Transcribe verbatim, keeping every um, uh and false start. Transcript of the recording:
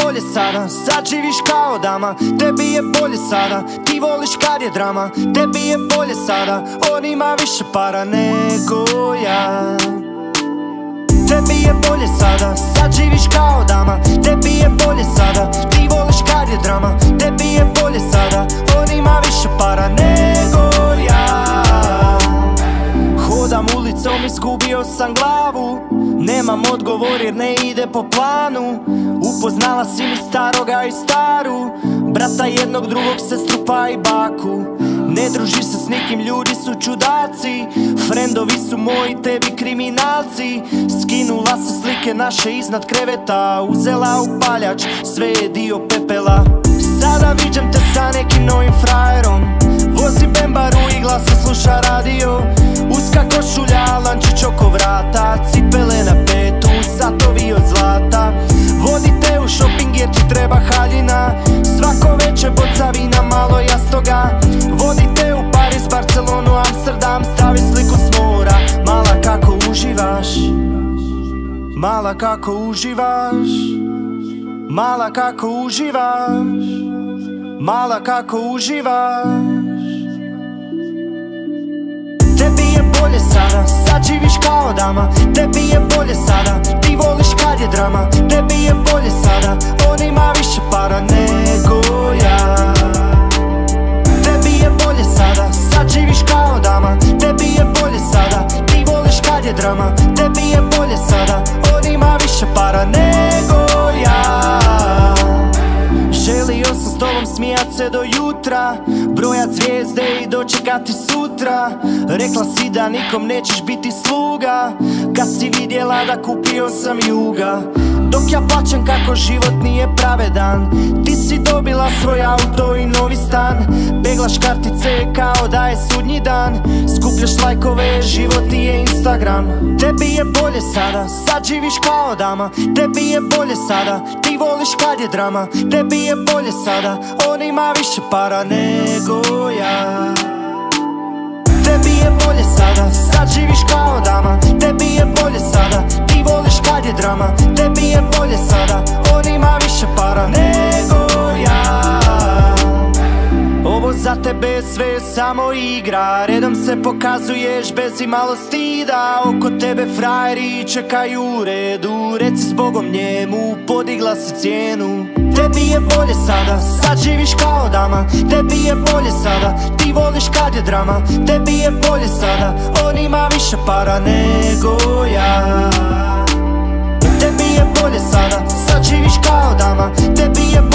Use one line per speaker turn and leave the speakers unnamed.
bolje sada, sad živiš kao dama. Tebi je bolje sada, ti voliš kad je drama. Tebi je bolje sada, on ima više para nego ja. Tebi je bolje sada, sad živiš kao dama. Tebi je bolje sada, ti voliš kad je drama. Tebi je bolje sada, on ima više para nego ja. Hodam ulicom, izgubio sam glavu, nemam odgovor jer ne ide po planu. Upoznala si mi staroga i staru, brata jednog, drugog, sestru pa i baku. Ne družiš se s nikim, ljudi su čudaci, frendovi su moji, tebi kriminalci. Skinula se slike naše iznad kreveta, uzela upaljač, sve je dio pepela. Sada viđam te sa nekim novim frajerom, vozi bembaru i glasno sluša radio. Uska košulja, lančić oko vrata, cipele na petu, satovi od zlata. Vodite u shopping jer ti treba haljina, svako veče boca vina, malo jastoga. Vodite u Pariz, Barcelonu, Amsterdam, stavi sliku s mora. Mala kako uživaš, mala kako uživaš, mala kako uživaš, mala kako uživaš. Tebi je bolje sada, sad živiš kao dama. Tebi je bolje sada, ti voliš kad je drama. Tebi je bolje sada, on ima više para nego ja. Tebi je bolje sada, sad živiš kao dama. Tebi je bolje sada, ti voliš kad je drama. Tebi je bolje sada, on ima više para nego ja. Želio sam s tobom smijat se do jutra, brojat zvijezde i dočekati sutra. Rekla si da nikom nećeš biti sluga, kad si vidjela da kupio sam juga. Dok ja plaćam kako život nije pravedan, ti si dobila svoj auto i novi stan. Peglaš kartice kao da je sudnji dan, skupljaš lajkove, život ti je Instagram. Tebi je bolje sada, sad živiš kao dama. Tebi je bolje sada, ti voliš kad je drama. Tebi je bolje sada, on ima više para nego ja. Tebi je bolje sada, sad živiš kao dama. Tebi je bolje sada, ti voliš kad je drama. Tebi je bolje sada, on ima više para nego ja. Ovo za tebe sve je samo igra, redom se pokazuješ bez imalo stida. Oko tebe frajeri čekaju u redu, reci zbogom njemu, podigla si cijenu. Tebi je bolje sada, sad živiš kao dama. Tebi je bolje sada, ti voliš kad je drama. Tebi je bolje sada, on ima više para nego ja. Tebi je bolje sada, sad živiš kao dama. Tebi je